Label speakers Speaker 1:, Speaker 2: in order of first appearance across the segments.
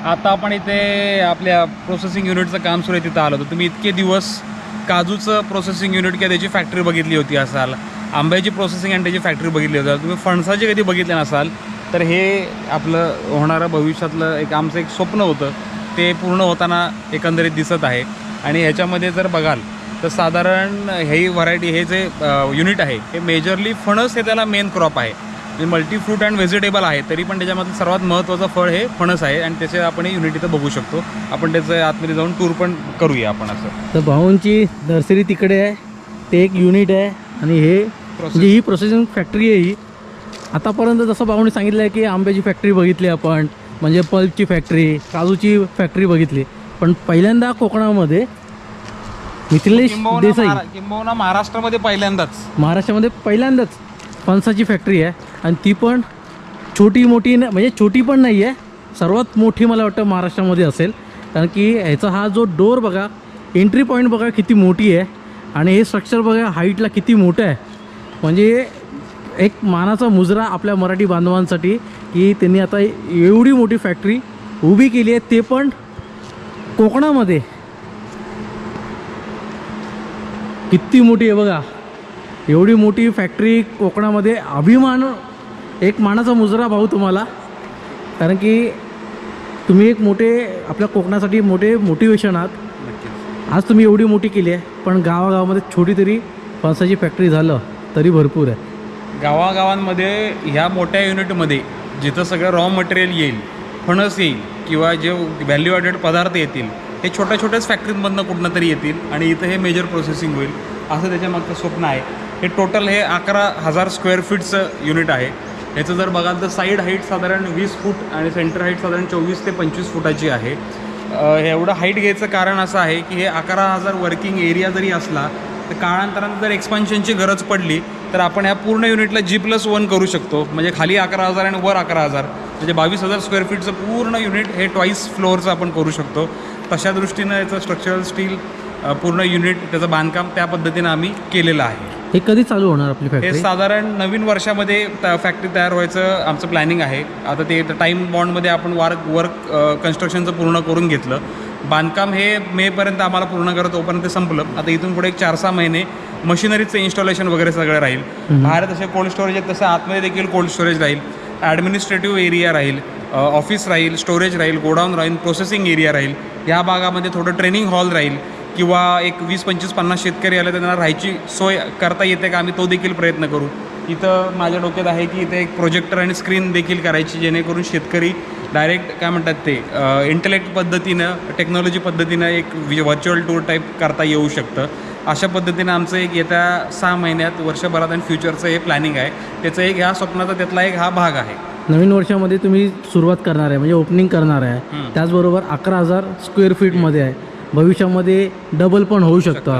Speaker 1: आता आपण इथे आपल्या प्रोसेसिंग युनिटचं काम सुरू आहे तिथं आलो होतो. तुम्ही इतके दिवस काजूचं प्रोसेसिंग युनिट किंवा त्याची फॅक्टरी बघितली होती असाल, आंब्याची प्रोसेसिंग आणि त्याची फॅक्टरी बघितली होती, तुम्ही फणसाची कधी बघितले नसाल, तर हे आपलं होणारं भविष्यातलं एक आमचं एक स्वप्न होतं, ते पूर्ण होताना एकंदरीत दिसत आहे. आणि ह्याच्यामध्ये जर बघाल तर साधारण ही व्हरायटी, हे जे युनिट आहे हे मेजरली फणस हे त्याला मेन क्रॉप आहे. म्हणजे मल्टीफ्रूट अँड व्हेजिटेबल आहे, तरी पण त्याच्यामधलं सर्वात महत्त्वाचं फळ हे फणस आहे. आणि त्याचे आपण युनिट इथं बघू शकतो. आपण त्याचं आतमध्ये जाऊन टूर पण करूया आपण. असं
Speaker 2: तर भाऊंची नर्सरी तिकडे आहे, ते एक युनिट आहे आणि हे म्हणजे ही प्रोसेसिंग फॅक्टरी आहे. ही आतापर्यंत जसं भाऊंनी सांगितलं आहे की आंब्याची फॅक्टरी बघितली आपण, म्हणजे पल्पची फॅक्टरी, काजूची फॅक्टरी बघितली, पण पहिल्यांदा कोकणामध्ये मिथिलेश देसाई
Speaker 1: किंबहुना महाराष्ट्रामध्ये
Speaker 2: पहिल्यांदाच फणसाची फॅक्टरी आहे. आणि ती पण छोटी मोठी म्हणजे छोटी पण नाही आहे, सर्वात मोठी मला वाटतं महाराष्ट्रामध्ये असेल. कारण की ह्याचा हा जो डोर बघा, एंट्री पॉईंट बघा किती मोठी आहे, आणि हे स्ट्रक्चर बघा हाईटला किती मोठं आहे. म्हणजे एक मानाचा मुजरा आपल्या मराठी बांधवांसाठी की त्यांनी आता एवढी मोठी फॅक्टरी उभी केली आहे, ते पण कोकणामध्ये. किती मोठी आहे बघा, एवढी मोठी फॅक्टरी कोकणामध्ये. अभिमान, एक मानाचा मुजरा भाऊ तुम्हाला. कारण की तुम्ही एक मोठे आपल्या कोकणासाठी मोठे मोटिवेशन आहात. आज तुम्ही एवढी मोठी केली आहे, पण गावागावामध्ये छोटी तरी फणसाची फॅक्टरी झालं तरी भरपूर आहे.
Speaker 1: गावागावांमध्ये ह्या मोठ्या युनिटमध्ये जिथं सगळं रॉ मटेरियल येईल, फणस येईल किंवा जे व्हॅल्यू ॲडेड पदार्थ येतील, हे छोट्या छोट्याच फॅक्टरीमधनं कुठनं तरी येतील आणि इथं हे मेजर प्रोसेसिंग होईल, असं त्याच्यामागचं स्वप्न आहे. हे टोटल हे 11,000 स्क्वेअर फीटचं युनिट आहे. ह्याचं जर बघाल तर साईड हाईट साधारण 20 फूट आणि सेंटर हाईट साधारण 24 ते 25 फुटाची आहे. एवढं हाईट घ्यायचं कारण असं आहे की हे 11,000 वर्किंग एरिया जरी असला तर काळांतरानं जर एक्सपान्शनची गरज पडली तर आपण ह्या पूर्ण युनिटला G+1 करू शकतो. म्हणजे खाली 11,000 आणि वर 11,000 म्हणजे 22,000 स्क्वेअर फीटचं पूर्ण युनिट हे ट्वाईस फ्लोअरचं आपण करू शकतो. तशा दृष्टीनं याचं स्ट्रक्चरल स्टील पूर्ण युनिट, त्याचं बांधकाम त्या पद्धतीनं आम्ही केलेलं आहे.
Speaker 2: हे कधी चालू होणार आपली फॅक्टरी?
Speaker 1: हे साधारण नवीन वर्षामध्ये फॅक्टरी तयार व्हायचं आमचं प्लॅनिंग आहे. आता ते टाईम बॉन्डमध्ये आपण वर्क कन्स्ट्रक्शनचं पूर्ण करून घेतलं. बांधकाम हे मेपर्यंत आम्हाला पूर्ण करत तोपर्यंत संपलं. आता इथून पुढे एक 4-6 महिने मशिनरीचं इन्स्टॉलेशन वगैरे सगळं राहील. बाहेर जसे कोल्ड स्टोरेज आहेत तसं आतमध्ये देखील कोल्ड स्टोरेज राहील, ॲडमिनिस्ट्रेटिव्ह एरिया राहील, ऑफिस राहील, स्टोरेज राहील, गोडाऊन राहील, प्रोसेसिंग एरिया राहील. या भागामध्ये थोडं ट्रेनिंग हॉल राहील किंवा एक 20-25-50 शेतकरी आले तर त्यांना राहायची सोय करता येते का, आम्ही तो देखील प्रयत्न करू. इथं माझ्या डोक्यात आहे की इथे एक प्रोजेक्टर आणि स्क्रीन देखील करायची, जेणेकरून शेतकरी डायरेक्ट काय म्हणतात ते इंटेलेक्ट पद्धतीनं, टेक्नॉलॉजी पद्धतीनं एक व्हर्च्युअल टूर टाईप करता येऊ शकतं. अशा पद्धतीनं आमचं एक येत्या 6 महिन्यात, वर्षभरात आणि फ्युचरचं हे प्लॅनिंग आहे. त्याचं एक ह्या स्वप्नाचा त्यातला एक हा भाग आहे.
Speaker 2: नवीन वर्षामध्ये तुम्ही सुरुवात करणार आहे, म्हणजे ओपनिंग करणार आहे. त्याचबरोबर 11,000 स्क्वेअर फीटमध्ये आहे. भविष्यामध्ये डबल पण होऊ शकतं.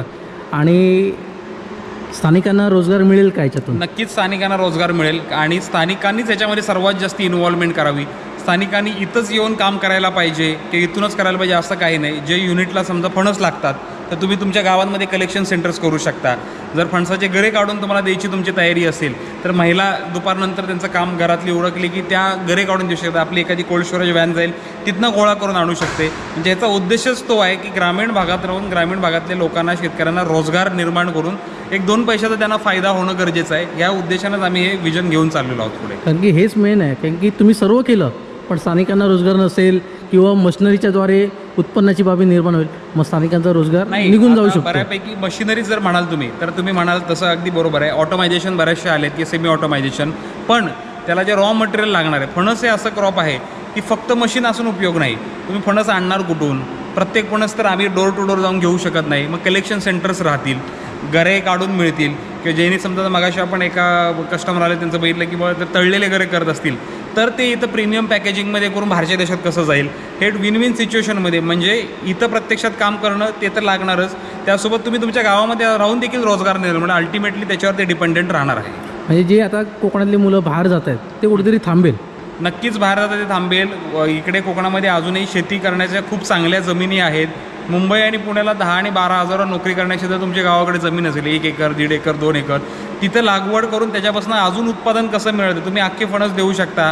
Speaker 2: आणि स्थानिकांना रोजगार मिळेल का याच्यातून?
Speaker 1: नक्कीच स्थानिकांना रोजगार मिळेल आणि स्थानिकांनीच याच्यामध्ये सर्वात जास्त इन्व्हॉल्वमेंट करावी. स्थानिकांनी इथंच येऊन काम करायला पाहिजे की इथूनच करायला पाहिजे असं काही नाही. जे युनिटला समजा फणस लागतात तर तुम्ही तुमच्या गावांमध्ये कलेक्शन सेंटर्स करू शकता. जर फणसाचे गरे काढून तुम्हाला द्यायची तुमची तयारी असेल तर महिला दुपारनंतर त्यांचं काम घरातली ओळखली की त्या गरे काढून देऊ शकतात. आपली एखादी कोल्ड स्टोरेज व्हॅन जाईल, तिथनं गोळा करून आणू शकते. म्हणजे याचा उद्देशच तो आहे की ग्रामीण भागात राहून ग्रामीण भागातल्या लोकांना, शेतकऱ्यांना रोजगार निर्माण करून एक 2 पैशाचा त्यांना फायदा होणं गरजेचं आहे. या उद्देशानंच आम्ही हे विजन घेऊन चाललेलो आहोत पुढे.
Speaker 2: कारण की हेच मेन आहे. कारण की तुम्ही सर्व केलं पण स्थानिकांना रोजगार नसेल किंवा मशिनरीच्याद्वारे उत्पन्नाची बाबी निर्माण होईल, मग स्थानिकांचा रोजगार निघून जाऊ शकतो.
Speaker 1: बऱ्यापैकी मशिनरी जर म्हणाल तुम्ही तर तुम्ही म्हणाल तसं अगदी बरोबर आहे. ऑटोमायझेशन बऱ्याचशा आलेत की सेमी ऑटोमायझेशन, पण त्याला जे रॉ मटेरियल लागणार आहे, फणस हे असं क्रॉप आहे की फक्त मशीन असून उपयोग नाही. तुम्ही फणस आणणार कुठून? प्रत्येक फणस तर आम्ही डोर टू डोर जाऊन घेऊ शकत नाही. मग कलेक्शन सेंटर्स राहतील, गरे काढून मिळतील किंवा ज्यांनी समजा मगाशी आपण एका कस्टमर आले त्यांचं बघितलं की बाबा तळलेले गरे करत असतील तर ते इथं प्रीमियम पॅकेजिंगमध्ये करून बाहेरच्या देशात कसं जाईल. हे विन विन सिच्युएशनमध्ये, म्हणजे इथं प्रत्यक्षात काम करणं ते तर लागणारच, त्यासोबत तुम्ही तुमच्या गावामध्ये राहून देखील रोजगार निर्माण, म्हणजे अल्टिमेटली त्याच्यावर ते डिपेंडेंट राहणार आहे.
Speaker 2: म्हणजे जे आता कोकणातली मुलं बाहेर जात आहेत ते कुठेतरी थांबेल.
Speaker 1: नक्कीच बाहेर जाता ते थांबेल. इकडे कोकणामध्ये अजूनही शेती करण्याच्या खूप चांगल्या जमिनी आहेत. मुंबई आणि पुण्याला 10 आणि 12 हजारावर नोकरी करण्याची जर तुमच्या गावाकडे जमीन असेल, 1 एकर, 1.5 एकर, 2 एकर, तिथं लागवड करून त्याच्यापासून अजून उत्पादन कसं मिळतं. तुम्ही अख्खे फणस देऊ शकता,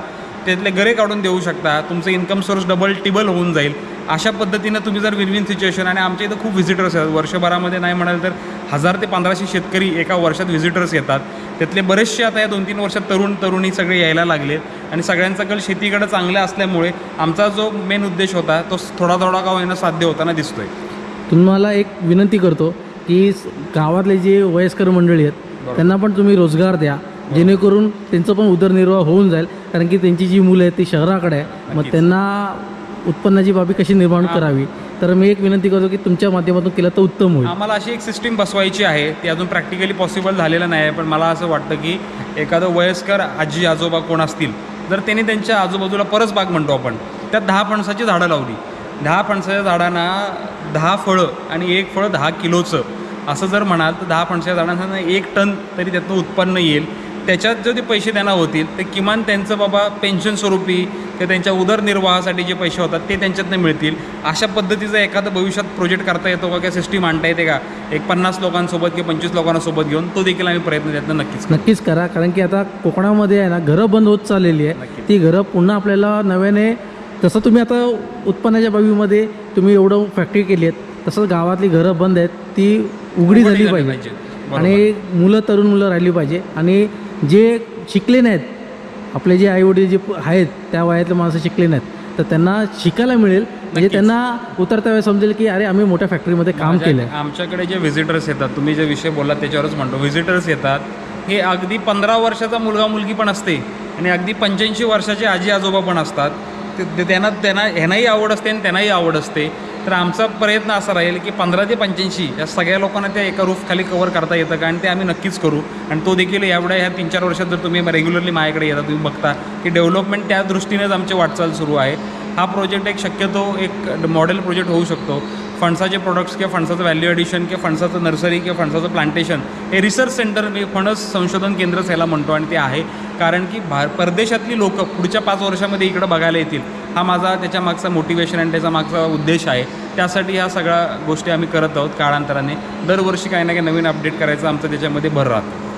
Speaker 1: त्यातले गरे काढून देऊ शकता, तुमचं इन्कम सोर्स डबल टिबल होऊन जाईल. अशा पद्धतीनं तुम्ही जर विन विन सिच्युएशन, आणि आमच्या इथं खूप व्हिजिटर्स आहेत वर्षभरामध्ये नाही म्हणाल तर 1000 ते 1500 शेतकरी एका वर्षात व्हिजिटर्स येतात. त्यातले बरेचसे आता या 2-3 वर्षात तरुणी सगळे यायला लागलेत आणि सगळ्यांचा कल शेतीकडे चांगला असल्यामुळे आमचा जो मेन उद्देश होता तो थोडा का होईना साध्य होताना दिसतोय.
Speaker 2: तुम्हाला एक विनंती करतो की गावातले जे वयस्कर मंडळी आहेत त्यांना पण तुम्ही रोजगार द्या, जेणेकरून त्यांचं पण उदरनिर्वाह होऊन जाईल. कारण की त्यांची जी मुलं आहेत ती शहराकडे आहे, मग त्यांना उत्पन्नाची बाबी कशी निर्माण करावी. तर मी एक विनंती करतो की तुमच्या माध्यमातून केलं तर उत्तम होईल.
Speaker 1: आम्हाला अशी एक सिस्टीम बसवायची आहे, ती अजून प्रॅक्टिकली पॉसिबल झालेलं नाही आहे. पण मला असं वाटतं की एखादं वयस्कर आजी आजोबा कोण असतील जर त्यांनी त्यांच्या आजूबाजूला परसबाग म्हणतो आपण, त्यात 10 फणसाची झाडं लावली, 10 फणसाच्या झाडांना 10 फळं आणि 1 फळं 10 किलोचं असं जर म्हणाल तर 10 फणसाच्या झाडांना 1 टन तरी त्यातनं उत्पन्न येईल. त्याच्यात जो ते पैसे त्यांना होतील ते किमान त्यांचं बाबा पेन्शन स्वरूपी किंवा त्यांच्या उदरनिर्वाहासाठी जे पैसे होतात ते त्यांच्यातनं मिळतील. अशा पद्धतीचं एखादं भविष्यात प्रोजेक्ट करता येतो का, किंवा सिस्टीम आणता येते का, एक 50 लोकांसोबत किंवा 25 लोकांसोबत घेऊन, तो देखील आम्ही प्रयत्न त्यातनं नक्कीच
Speaker 2: करा. कारण की आता कोकणामध्ये आहे ना घरं बंद होत चाललेली आहे. ती घरं पुन्हा आपल्याला नव्याने, जसं तुम्ही आता उत्पन्नाच्या बाबीमध्ये तुम्ही एवढं फॅक्टरी केली आहेत तसंच गावातली घरं बंद आहेत ती उघडी झाली पाहिजे आणि तरुण मुलं राहिली पाहिजे. आणि जे शिकले नाहीत, आपले जे आईवडील जे आहेत त्या वयातले माणसं शिकले नाहीत तर त्यांना शिकायला मिळेल. म्हणजे त्यांना उतरत्या वेळेस समजेल की अरे आम्ही मोठ्या फॅक्टरीमध्ये काम केलं आहे.
Speaker 1: आमच्याकडे जे व्हिजिटर्स येतात, तुम्ही जे विषय बोललात त्याच्यावरच म्हणतो, व्हिजिटर्स येतात हे अगदी 15 वर्षाचा मुलगा मुलगी पण असते आणि अगदी 85 वर्षाचे आजी आजोबा पण असतात. त्यांना ह्यांनाही आवड असते आणि त्यांनाही आवड असते. तर आमचा प्रयत्न असा राहील की 15 ते 85 या सगळ्या लोकांना त्या एका रूफखाली कव्हर करता येतं का, आणि ते आम्ही नक्कीच करू. आणि तो देखील ह्या 3-4 वर्षात जर तुम्ही रेग्युलरली माझ्याकडे येता, तुम्ही बघता की डेव्हलपमेंट त्या दृष्टीनेच आमची वाटचाल सुरू आहे. हा प्रोजेक्ट एक शक्यतो एक मॉडेल प्रोजेक्ट होऊ शकतो. फणसाचे प्रोडक्ट्स किंवा फणसाचं व्हॅल्यू ॲडिशन किंवा फणसाचं नर्सरी किंवा फणसाचं प्लांटेशन हे रिसर्च सेंटर, मी फणस संशोधन केंद्रच ह्याला म्हणतो. आणि ते आहे कारण की परदेशातली लोकं पुढच्या 5 वर्षामध्ये इकडं बघायला येतील. हा माझा त्याच्या मागचा मोटिवेशन आणि त्याचा मागचा उद्देश आहे. त्यासाठी ह्या सगळ्या गोष्टी आम्ही करत आहोत. काळांतराने दरवर्षी काही ना काही नवीन अपडेट करायचं आमचं त्याच्यामध्ये भर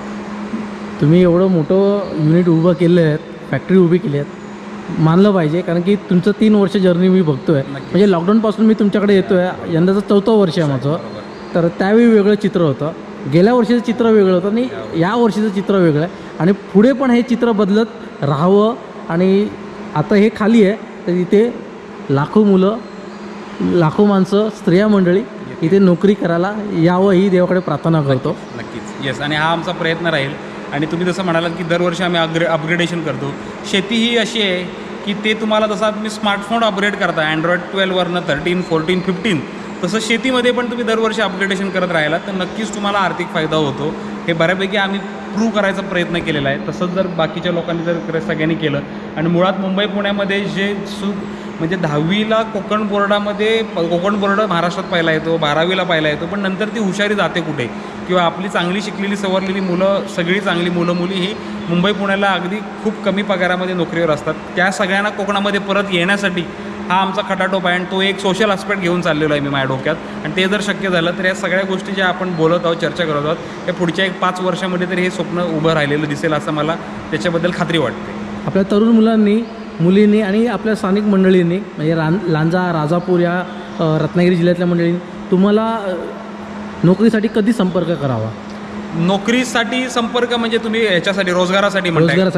Speaker 1: राहतं.
Speaker 2: तुम्ही एवढं मोठं युनिट उभं केलं आहे, फॅक्टरी उभी केली आहे, मानलं पाहिजे. कारण की तुमचं 3 वर्ष जर्नी मी बघतो आहे. म्हणजे लॉकडाऊनपासून मी तुमच्याकडे येतो आहे, यंदाचं 4थं वर्ष आहे माझं. तर त्यावेळी वेगळं चित्र होतं, गेल्या वर्षीचं चित्र वेगळं होतं आणि या वर्षीचं चित्र वेगळं आहे. आणि पुढे पण हे चित्र बदलत राहावं. आणि आता हे खाली आहे तर इथे लाखो मुलं, लाखो माणसं, स्त्रिया मंडळी इथे नोकरी करायला यावं ही देवाकडे प्रार्थना करतो.
Speaker 1: नक्कीच येस. आणि हा आमचा प्रयत्न राहील. आणि तुम्ही जसं म्हणालात की दरवर्षी आम्ही अपग्रेडेशन करतो. शेती ही अशी आहे की ते तुम्हाला जसा तुम्ही स्मार्टफोन अपग्रेड करता अँड्रॉइड 12वरनं 13, 14, 15, तसं शेतीमध्ये पण तुम्ही दरवर्षी अपग्रेडेशन करत राहिला तर नक्कीच तुम्हाला आर्थिक फायदा होतो. हे बऱ्यापैकी आम्ही प्रूव्ह करायचा प्रयत्न केलेला आहे. तसंच जर बाकीच्या लोकांनी जर सगळ्यांनी केलं, आणि मुळात मुंबई पुण्यामध्ये जे म्हणजे 10वीला कोकण बोर्ड महाराष्ट्रात पहिला येतो, 12वीला पहिला येतो, पण नंतर ती हुशारी जाते कुठे, किंवा आपली चांगली शिकलेली सवरलेली मुलं, सगळी चांगली मुली ही मुंबई पुण्याला अगदी खूप कमी पगारामध्ये नोकरीवर असतात. त्या सगळ्यांना कोकणामध्ये परत येण्यासाठी हा आमचा खटाटोप आहे. आणि तो एक सोशल आस्पेक्ट घेऊन चाललेलो आहे मी माझ्या डोक्यात. आणि ते जर शक्य झालं तर या सगळ्या गोष्टी ज्या आपण बोलत आहोत, चर्चा करत आहोत, त्या पुढच्या 5 वर्षामध्ये तरी हे स्वप्न उभं राहिलेलं दिसेल असं मला त्याच्याबद्दल खात्री वाटते.
Speaker 2: आपल्या तरुण मुलांनी, मुलींनी आणि आपल्या स्थानिक मंडळींनी, म्हणजे लांजा, राजापूर या रत्नागिरी जिल्ह्यातल्या मंडळींनी तुम्हाला नोकरीसाठी कधी संपर्क करावा?
Speaker 1: नोकरीसाठी संपर्क म्हणजे तुम्ही याच्यासाठी रोजगारासाठी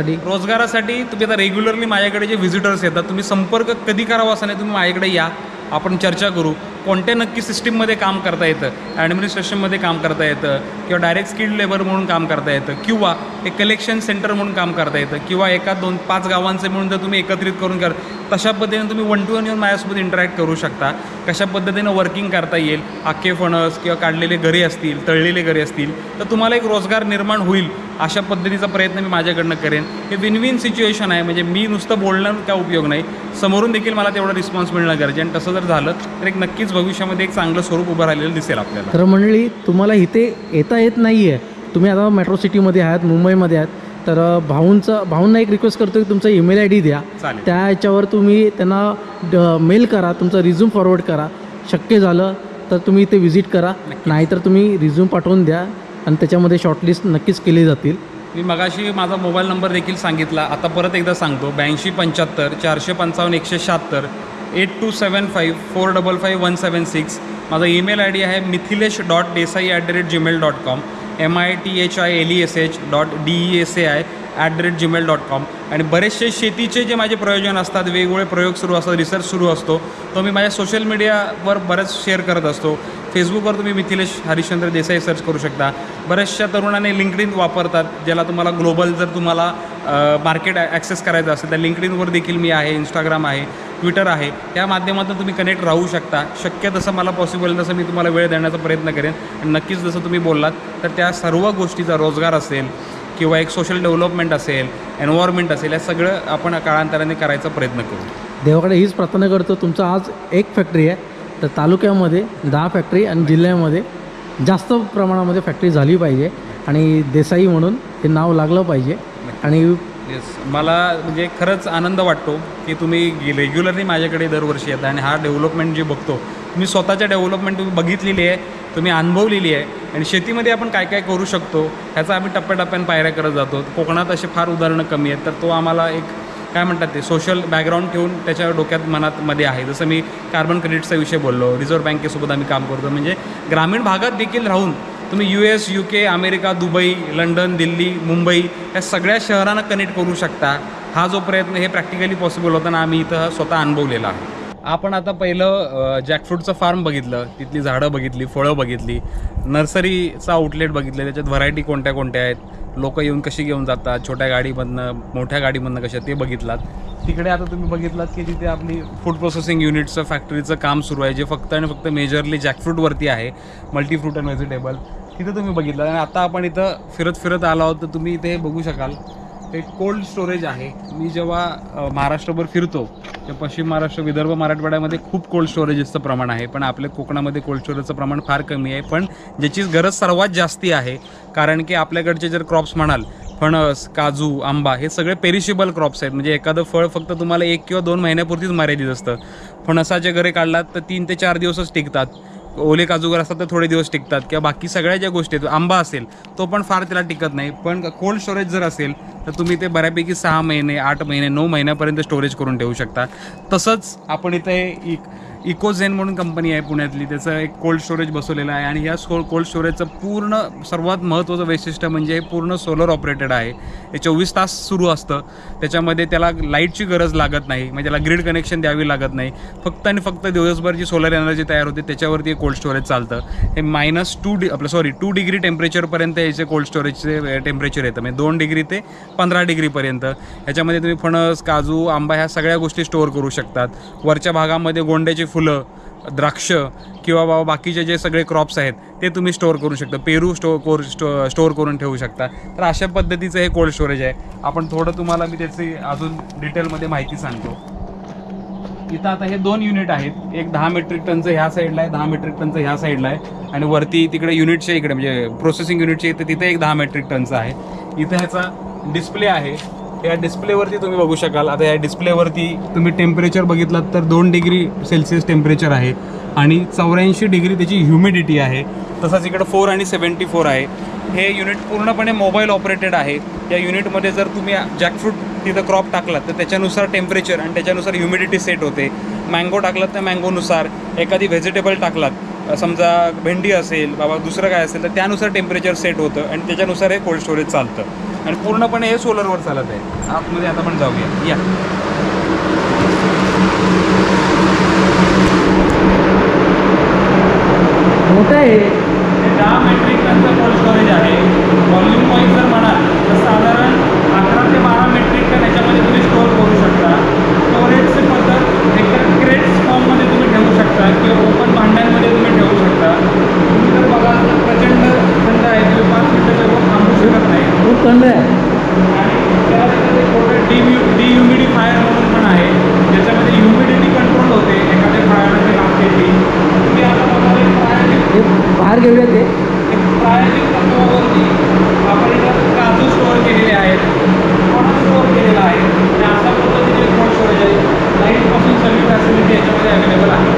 Speaker 1: तुम्ही आता रेग्युलरली माझ्याकडे जे व्हिजिटर्स येतात, तुम्ही संपर्क कधी करावा असं नाही, तुम्ही माझ्याकडे या, आपण चर्चा करू. कोणत्या नक्की सिस्टीममध्ये काम करता येतं, ॲडमिनिस्ट्रेशनमध्ये काम करता येतं, किंवा डायरेक्ट स्किल्ड लेबर म्हणून काम करता येतं, किंवा एक कलेक्शन सेंटर म्हणून काम करता येतं, किंवा 1-2-5 गावांचे म्हणून जर तुम्ही एकत्रित करून तशा पद्धतीने तुम्ही 1-to-1 येऊन माझ्यासोबत इंटरॅक्ट करू शकता. कशा पद्धतीनं वर्किंग करता येईल, अख्खे फणस किंवा काढलेले घरे असतील, तळलेले घरे असतील, तर तुम्हाला एक रोजगार निर्माण होईल अशा पद्धतीचा प्रयत्न मी माझ्याकडनं करेन. हे विन विन सिच्युएशन आहे. म्हणजे मी नुसतं बोलणं काय उपयोग नाही, समोरून देखील मला तेवढा रिस्पॉन्स मिळणं गरजेचं. आणि तसं जर झालं तर एक नक्कीच भविष्यामध्ये एक चांगलं स्वरूप उभं राहिलेलं दिसेल आपल्याला.
Speaker 2: तर मंडळी, तुम्हाला इथे येता येत नाही आहे, तुम्ही आता मेट्रो सिटीमध्ये आहात, मुंबईमध्ये आहात, तर भाऊंना एक रिक्वेस्ट करतो की तुमचा ईमेल ID द्या. त्या ह्याच्यावर तुम्ही त्यांना मेल करा, तुमचा रिझ्यूम फॉरवर्ड करा. शक्य झालं तर तुम्ही इथे व्हिजिट करा, नाहीतर तुम्ही रिझ्यूम पाठवून द्या आणि त्याच्यामध्ये शॉर्टलिस्ट नक्कीच केली जातील.
Speaker 1: मी मगाशी माझा मोबाईल नंबर देखील सांगितला, आता परत एकदा सांगतो 8275 455 176 8275455176. माझा ईमेल आय डी आहे mithilesh.desai@gmail.com mithilesh.desai@gmail.com. आणि बरेचसे शेतीचे जे माझे प्रयोजन असतात, वेगवेगळे प्रयोग सुरू असतात, रिसर्च सुरू असतो, तो मी माझ्या सोशल मीडियावर बरेच शेअर करत असतो. फेसबुकवर तुम्ही मिथिलेश हरिश्चंद्र देसाई सर्च करू शकता. बऱ्याचशा तरुणांनी लिंक्डइन वापरतात, ज्याला तुम्हाला ग्लोबल जर तुम्हाला मार्केट ॲक्सेस करायचं असेल तर लिंक्डइनवर देखील मी आहे, इंस्टाग्राम आहे, ट्विटर आहे. या माध्यमातून तुम्ही कनेक्ट राहू शकता. शक्य तसं मला पॉसिबल तसं मी तुम्हाला वेळ देण्याचा प्रयत्न करेन. आणि नक्कीच जसं तुम्ही बोललात तर त्या सर्व गोष्टीचा रोजगार असेल किंवा एक सोशल डेव्हलपमेंट असेल, एन्व्हायरमेंट असेल, या सगळं आपण काळांतराने करायचा प्रयत्न करू.
Speaker 2: देवाकडे हीच प्रार्थना करतो. तुमचं आज एक फॅक्टरी आहे, तर तालुक्यामध्ये 10 फॅक्टरी आणि जिल्ह्यामध्ये जास्त प्रमाणामध्ये फॅक्टरी झाली पाहिजे आणि देसाई म्हणून हे नाव लागलं पाहिजे. आणि
Speaker 1: येस, मला म्हणजे खरंच आनंद वाटतो की तुम्ही रेग्युलरली माझ्याकडे दरवर्षी येता आणि हा डेव्हलपमेंट जे बघतो, तुम्ही स्वतःच्या डेव्हलपमेंट तुम्ही बघितलेली आहे, तुम्ही अनुभवलेली आहे. आणि शेतीमध्ये आपण काय काय करू शकतो ह्याचा आम्ही टप्प्याटप्प्याने पायऱ्या करत जातो. कोकणात असे फार उदाहरणं कमी आहेत, तर तो आम्हाला एक काय म्हणतात ते सोशल बॅकग्राऊंड ठेवून त्याच्या डोक्यात मध्ये आहे. जसं मी कार्बन क्रेडिटचा विषय बोललो, रिझर्व्ह बँकेसोबत आम्ही काम करतो. म्हणजे ग्रामीण भागात देखील राहून तुम्ही US, UK, America, Dubai, London, Delhi, Mumbai या सगळ्या शहरांना कनेक्ट करू शकता. हा जो प्रयत्न हे प्रॅक्टिकली पॉसिबल होताना आम्ही इथं स्वतः अनुभवलेला आहे. आपण आता पहिलं जॅकफ्रूटचं फार्म बघितलं, तिथली झाडं बघितली, फळं बघितली, नर्सरीचा आउटलेट बघितले, त्याच्यात व्हरायटी कोणत्या कोणत्या आहेत, लोक येऊन कशी घेऊन जातात, छोट्या गाडीमधनं मोठ्या गाडीमधनं कशा, ते बघितलात. तिकडे आता तुम्ही बघितलात की तिथे आपली फूड प्रोसेसिंग युनिटचं फॅक्टरीचं काम सुरू आहे, जे फक्त आणि फक्त मेजरली जॅकफ्रूटवरती आहे, मल्टीफ्रूट अँड व्हेजिटेबल. तिथं तुम्ही बघितलं. आणि आता आपण इथं फिरत आलो आहोत तर तुम्ही इथे बघू शकाल ते कोल्ड स्टोरेज आहे. मी जेव्हा महाराष्ट्रभर फिरतो ते पश्चिम महाराष्ट्र, विदर्भ, मराठवाड्यामध्ये खूप कोल्ड स्टोरेजेसचं प्रमाण आहे, पण आपल्या कोकणामध्ये कोल्ड स्टोरेजचं प्रमाण फार कमी आहे. पण ज्याची गरज सर्वात जास्ती आहे, कारण की आपल्याकडचे जर क्रॉप्स म्हणाल, फणस, काजू, आंबा हे सगळे पेरिशेबल क्रॉप्स आहेत. म्हणजे एखादं फळ फक्त तुम्हाला 1 किंवा 2 महिन्यापुरतीच मर्यादित असतं. फणसाचे घरे काढलात तर 3 ते 4 दिवसच टिकतात. ओले काजूगर असतात तर थोडे दिवस टिकतात, किंवा बाकी सगळ्या ज्या गोष्टी आहेत, आंबा असेल तो पण फार त्याला टिकत नाही. पण कोल्ड स्टोरेज जर असेल तर तुम्ही ते बऱ्यापैकी 6 महिने, 8 महिने, 9 महिन्यापर्यंत स्टोरेज करून ठेवू शकता. तसंच आपण इथे इकोझेन म्हणून कंपनी आहे पुण्यातली, त्याचं एक कोल्ड स्टोरेज बसवलेलं आहे. आणि या कोल्ड स्टोरेजचं पूर्ण सर्वात महत्त्वाचं वैशिष्ट्य म्हणजे हे पूर्ण सोलर ऑपरेटेड आहे. हे 24 तास सुरू असतं. त्याच्यामध्ये त्याला लाईटची गरज लागत नाही, म्हणजे त्याला ग्रीड कनेक्शन द्यावी लागत नाही. फक्त आणि फक्त दिवसभर जी सोलर एनर्जी तयार होते त्याच्यावरती हे कोल्ड स्टोरेज चालतं. हे -2 डिग्री टेम्परेचरपर्यंत याचे कोल्ड स्टोरेजचे टेम्परेचर येतं, म्हणजे 2 डिग्री ते 15 डिग्रीपर्यंत. ह्याच्यामध्ये तुम्ही फणस, काजू, आंबा ह्या सगळ्या गोष्टी स्टोअर करू शकतात. वरच्या भागामध्ये गोंड्याची फुलं, द्राक्ष किंवा बाकीचे जे सगळे क्रॉप्स आहेत ते तुम्ही स्टोअर करू शकता. पेरू स्टोअर करून ठेवू शकता. तर अशा पद्धतीचं हे कोल्ड स्टोरेज आहे. आपण थोडं तुम्हाला मी त्याची अजून डिटेलमध्ये माहिती सांगतो. इथं आता हे 2 युनिट आहेत. एक 10 मेट्रिक टनचं ह्या साईडला आहे, 10 मेट्रिक टनचं ह्या साईडला आहे. आणि वरती तिकडे युनिटच्या इकडे म्हणजे प्रोसेसिंग युनिटच्या इथे तिथे एक 10 मेट्रिक टनचं आहे. इथं ह्याचा डिस्प्ले आहे. या डिस्प्लेवरती तुम्ही बघू शकाल. आता या डिस्प्लेवरती तुम्ही टेम्परेचर बघितलात तर 2 डिग्री सेल्सिअस टेम्परेचर आहे आणि 84 डिग्री त्याची ह्युमिडिटी आहे. तसंच इकडं 4 आणि 74 आहे. हे युनिट पूर्णपणे मोबाईल ऑपरेटेड आहे. या युनिटमध्ये जर तुम्ही जॅकफ्रूट तिथं क्रॉप टाकलात तर त्याच्यानुसार टेम्परेचर आणि त्याच्यानुसार ह्युमिडिटी सेट होते. मँगो टाकलात तर मँगोनुसार, एखादी व्हेजिटेबल टाकलात, समजा भेंडी असेल, बाबा दुसरं काय असेल, तर त्यानुसार टेम्परेचर सेट होतं आणि त्याच्यानुसार हे कोल्ड स्टोरेज चालतं. आणि पूर्णपणे हे सोलरवर चालत आहे. आतमध्ये आता आपण जाऊया. या
Speaker 2: मोठं आहे.
Speaker 1: 10 मेट्रिक टनचं कोल्ड स्टोरेज आहे. व्हॉल्यूम वाईज जर म्हणाल तर साधारण 11 ते 12 मेट्रिक टन याच्यामध्ये तुम्ही स्टोअर करू शकता. स्टोरेजची पद्धत एकतर क्रेट्स फॉर्ममध्ये तुम्ही ठेवू शकता किंवा ओपन भांड्यांमध्ये तुम्ही ठेवू शकता. तुम्ही जर बघाल तर प्रचंड थंड आहे, तुम्ही 5 मिनिटाच्या वर थांबू शकत नाही,
Speaker 2: खूप थंड आहे.
Speaker 1: आणि त्याला तिथं एक छोटं डिह्युमिडिफायर म्हणून पण आहे, ज्याच्यामध्ये ह्युमिडिटी कंट्रोल होते एखाद्या फळामध्ये लागते ती. तुम्ही आता बघाल
Speaker 2: बाहेर घेऊया ते
Speaker 1: एक प्रायोगिक तत्वावरती आपण इथं काजू स्टोअर केलेले आहेत, फणस स्टोअर केलेला आहे. आणि अशा पद्धतीने कोल्ड स्टोरेज आहे. लाईटपासून सगळी फॅसिलिटी याच्यामध्ये अवेलेबल आहे.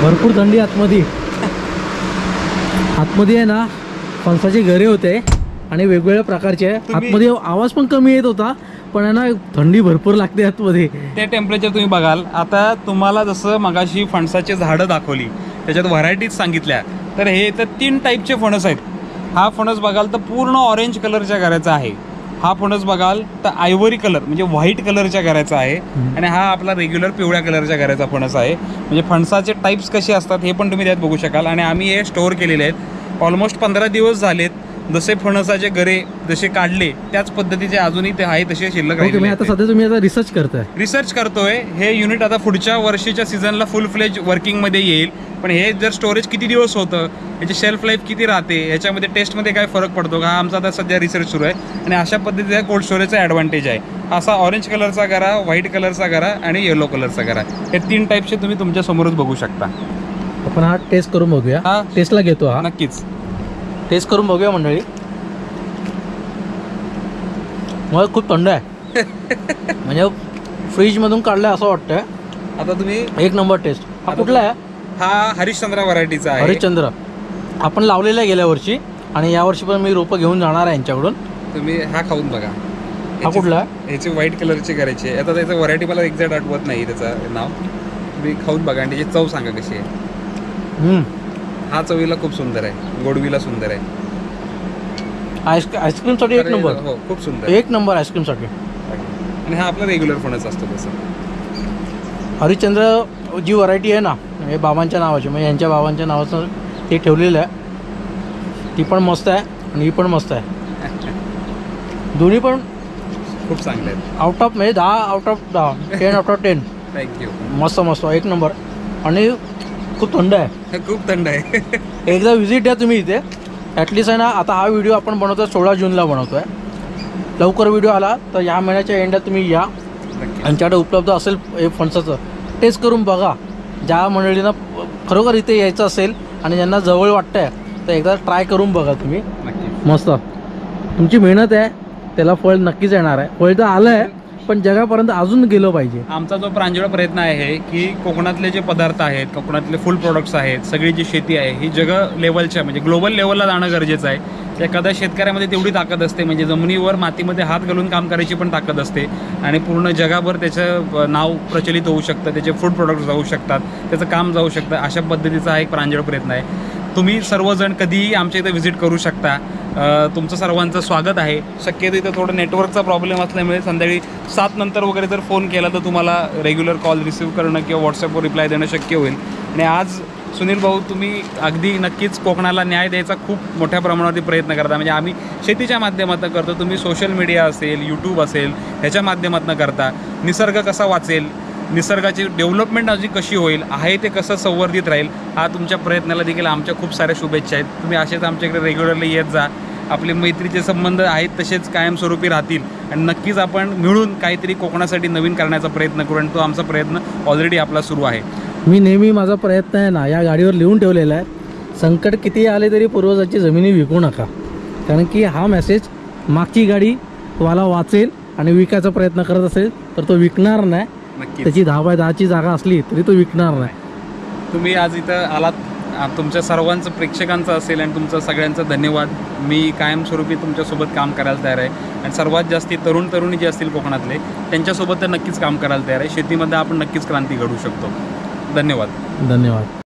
Speaker 2: भरपूर थंडी आतमध्ये आहे ना. फणसाचे घरे होते आणि वेगवेगळ्या प्रकारचे आतमध्ये आवाज पण कमी येत होता, पण आहे ना थंडी भरपूर लागते आतमध्ये.
Speaker 1: ते टेम्परेचर तुम्ही बघाल. आता तुम्हाला जसं मगाशी फणसाचे झाडं दाखवली, त्याच्यात व्हरायटीज सांगितल्या, तर हे तर 3 टाईपचे फणस आहेत. हा फणस बघाल तर पूर्ण ऑरेंज कलरच्या घराचा आहे. हा फणस बघाल तर आयव्हरी कलर म्हणजे व्हाईट कलरच्या घराचा आहे. आणि हा आपला रेग्युलर पिवळ्या कलरच्या घराचा फणस आहे. म्हणजे फणसाचे टाईप्स कसे असतात हे पण तुम्ही त्यात बघू शकाल. आणि आम्ही हे स्टोअर केलेले आहेत. ऑलमोस्ट 15 दिवस झालेत. जसे फणसाचे गरे जसे काढले त्याच पद्धतीचे अजूनही ते आहे तसे शिल्लक
Speaker 2: ओके. मी आता सध्या तुम्ही आता रिसर्च करताय.
Speaker 1: रिसर्च करतोय. हे युनिट आता पुढच्या वर्षीच्या सीझनला फुल फ्लेज वर्किंगमध्ये येईल. पण हे जर स्टोरेज किती दिवस होतं, याची शेल्फ लाईफ किती राहते, याच्यामध्ये टेस्टमध्ये काय फरक पडतो का, हा आमचा आता सध्या रिसर्च सुरू आहे. आणि अशा पद्धतीचा कोल्ड स्टोरेजचा ॲडव्हान्टेज आहे. असा ऑरेंज कलरचा गरा, व्हाईट कलरचा गरा आणि येलो कलरचा गरा, हे 3 टाईपचे तुम्ही तुमच्या समोरच बघू शकता.
Speaker 2: आपण हा टेस्ट करून बघूया.
Speaker 1: हा
Speaker 2: टेस्टला घेतो. हा
Speaker 1: नक्कीच
Speaker 2: टेस्ट करून बघूया मंडळी. मला खूप थंड आहे. म्हणजे फ्रीजमधून काढलं असं वाटतंय.
Speaker 1: आता तुम्ही
Speaker 2: 1 नंबर टेस्ट. हा कुठला आहे?
Speaker 1: हा हरिश्चंद्र व्हरायटीचा आहे.
Speaker 2: हरिश्चंद्र आपण लावलेला आहे गेल्या वर्षी, आणि यावर्षी पण मी रोपं घेऊन जाणार आहे यांच्याकडून.
Speaker 1: तुम्ही हा खाऊन बघा.
Speaker 2: हा कुठला आहे?
Speaker 1: ह्याची व्हाईट कलरची करायची. आता त्याचं व्हरायटी मला एक्झॅक्ट आठवत नाही त्याचं नाव. तुम्ही खाऊन बघा आणि त्याची चव सांगा कशी आहे. हा चवीला खूप सुंदर आहे, गोडवीला सुंदर आहे.
Speaker 2: आईस्क्रीमसाठी 1 नंबर.
Speaker 1: हो खूप सुंदर,
Speaker 2: 1 नंबर आईस्क्रीमसाठी.
Speaker 1: आणि हा आपला रेग्युलर फणस असतो तसं.
Speaker 2: हरिश्चंद्र जी व्हरायटी आहे ना, हे बाबांच्या नावाची, म्हणजे यांच्या बाबांच्या नावाचं ते ठेवलेलं आहे. ती पण मस्त आहे आणि ही पण मस्त आहे. दोन्ही पण
Speaker 1: खूप चांगले आहेत.
Speaker 2: आउट ऑफ म्हणजे 10 out of 10, 10 out of 10.
Speaker 1: Thank you.
Speaker 2: मस्त मस्त 1 नंबर. आणि खूप थंड आहे.
Speaker 1: खूप थंड आहे.
Speaker 2: एकदा व्हिजिट द्या तुम्ही इथे. ॲटलिस्ट आहे ना. आता हा व्हिडिओ आपण बनवतो 16 जूनला बनवतो आहे. लवकर व्हिडिओ आला तर या महिन्याच्या एंडात तुम्ही या. यांच्याकडे उपलब्ध असेल हे फणसाचं. टेस्ट करून बघा. ज्या मंडळींना खरोखर इथे यायचं असेल आणि ज्यांना जवळ वाटतं आहे तर एकदा ट्राय करून बघा तुम्ही. मस्त. तुमची मेहनत आहे, त्याला फळ नक्कीच येणार आहे. फळ तर आलं आहे, पण जगापर्यंत अजून गेलं पाहिजे.
Speaker 1: आमचा जो प्रांजळ प्रयत्न आहे की कोकणातले जे पदार्थ आहेत, कोकणातले फूड प्रोडक्ट्स आहेत, सगळी जी शेती आहे ही जग लेवलच्या म्हणजे ग्लोबल लेवलला जाणं गरजेचं आहे. एखाद्या शेतकऱ्यामध्ये तेवढी ताकद असते, म्हणजे जमिनीवर मातीमध्ये हात घालून काम करायची पण ताकद असते. आणि पूर्ण जगाभर त्याचं नाव प्रचलित होऊ शकतं, त्याचे फूड प्रोडक्ट्स जाऊ शकतात, त्याचं काम जाऊ शकतं. अशा पद्धतीचा हा एक प्रांजळ प्रयत्न आहे. तुम्ही सर्वजण कधीही आमच्या इथं व्हिजिट करू शकता. तुमचं सर्वांचं स्वागत आहे. शक्यतो इथं थोडं नेटवर्कचा प्रॉब्लेम असल्यामुळे संध्याकाळी 7 नंतर वगैरे जर फोन केला तर तुम्हाला रेग्युलर कॉल रिसीव्ह करणं किंवा व्हॉट्सअपवर रिप्लाय देणं शक्य होईल. आणि आज सुनील भाऊ तुम्ही अगदी नक्कीच कोकणाला न्याय द्यायचा खूप मोठ्या प्रमाणावरती प्रयत्न करता. म्हणजे आम्ही शेतीच्या माध्यमातून करतो, तुम्ही सोशल मीडिया असेल, यूट्यूब असेल, ह्याच्या माध्यमातून करता. निसर्ग कसा वाचेल, निसर्गाची डेव्हलपमेंट अशी कशी होईल, आहे ते कसं संवर्धित राहील, हा तुमच्या प्रयत्नाला देखील आमच्या खूप साऱ्या शुभेच्छा आहेत. तुम्ही असेच आमच्याकडे रेग्युलरली येत जा. आपले मैत्रीचे संबंध आहेत तसेच कायमस्वरूपी राहतील. आणि नक्कीच आपण मिळून काहीतरी कोकणासाठी नवीन करण्याचा प्रयत्न करू. आणि तो आमचा प्रयत्न ऑलरेडी आपला सुरू आहे.
Speaker 2: मी नेहमी माझा प्रयत्न आहे ना या गाडीवर लिहून ठेवलेला आहे, संकट किती आले तरी पूर्वजाची जमिनी विकू नका. कारण की हा मेसेज मागची गाडी तुम्हाला वाचेल आणि विकायचा प्रयत्न करत असेल तर तो विकणार नाही.
Speaker 1: नक्की
Speaker 2: त्याची 10x10ची जागा असली तरी तो विकणार नाही.
Speaker 1: तुम्ही आज इथं आलात, तुमच्या सर्वांचं प्रेक्षकांचं असेल आणि तुमचं सगळ्यांचं धन्यवाद. मी कायमस्वरूपी तुमच्यासोबत काम करायला तयार आहे. आणि सर्वात जास्ती तरुणी जे असतील कोकणातले त्यांच्यासोबत तर नक्कीच काम करायला तयार आहे. शेतीमध्ये आपण नक्कीच क्रांती घडवू शकतो. धन्यवाद.
Speaker 2: धन्यवाद.